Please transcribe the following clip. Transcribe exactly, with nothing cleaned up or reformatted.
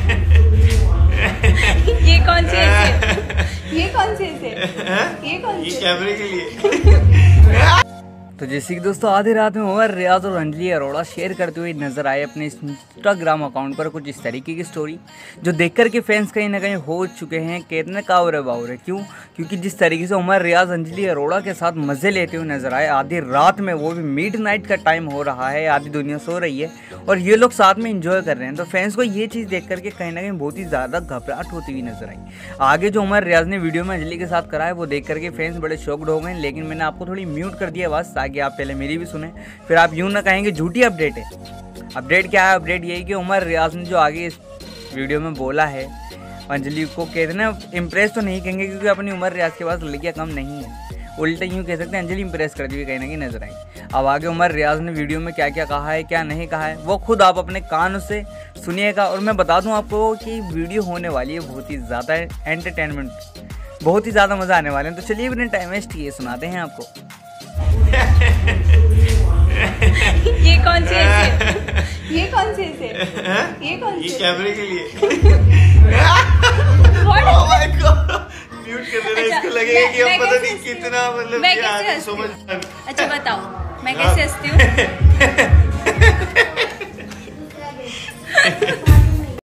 ये कौन से ऐसे? ये कौन से ऐसे? ये कौन से? ये कैमरे के लिए। तो जैसे कि दोस्तों आधी रात में उमर रियाज और अंजलि अरोड़ा शेयर करते हुए नजर आए अपने इंस्टाग्राम अकाउंट पर कुछ इस तरीके की स्टोरी, जो देखकर के फैंस कहीं ना कहीं हो चुके हैं कितने कावरे बावरे। क्यों? क्योंकि जिस तरीके से उमर रियाज अंजलि अरोड़ा के साथ मज़े लेते हुए नजर आए आधी रात में, वो भी मिड नाइट का टाइम हो रहा है, आधी दुनिया सो रही है और ये लोग साथ में इंजॉय कर रहे हैं, तो फैंस को ये चीज़ देख करके कहीं ना कहीं बहुत ही ज़्यादा घबराहट होती हुई नजर आई। आगे जो उमर रियाज ने वीडियो में अंजलि के साथ करा है वो देख करके फैंस बड़े शॉक्ड हो गए, लेकिन मैंने आपको थोड़ी म्यूट कर दिया आवाज़ ताकि आप पहले मेरी भी सुने, फिर आप यूं ना कहेंगे झूठी अपडेट है। अपडेट क्या है? अपडेट यही कि उमर रियाज ने जो आगे इस वीडियो में बोला है अंजलि को कहते ना इम्प्रेस तो नहीं कहेंगे क्योंकि अपनी उमर रियाज के पास लड़कियां कम नहीं है, उल्टा यूँ कह सकते हैं अंजलि इंप्रेस करती हुई कहीं ना कहीं नजर आई। अब आगे उमर रियाज ने वीडियो में क्या क्या कहा है क्या नहीं कहा है वो खुद आप अपने कानों से सुनिएगा। और मैं बता दूं आपको कि वीडियो होने वाली है बहुत ही ज़्यादा एंटरटेनमेंट, बहुत ही ज़्यादा मज़ा आने वाले हैं। तो चलिए बिना टाइम वेस्ट किए सुनाते हैं आपको। ये कौन से ऐसे? ये कौन से ऐसे? ये कौन से? ये कैमरे के लिए। Oh my God! म्यूट कर देना, इसको लगेगा कि अब पता नहीं कितना मतलब मैं कैसे हंसती समझ। अच्छा बताओ मैं कैसे हंसती हूँ?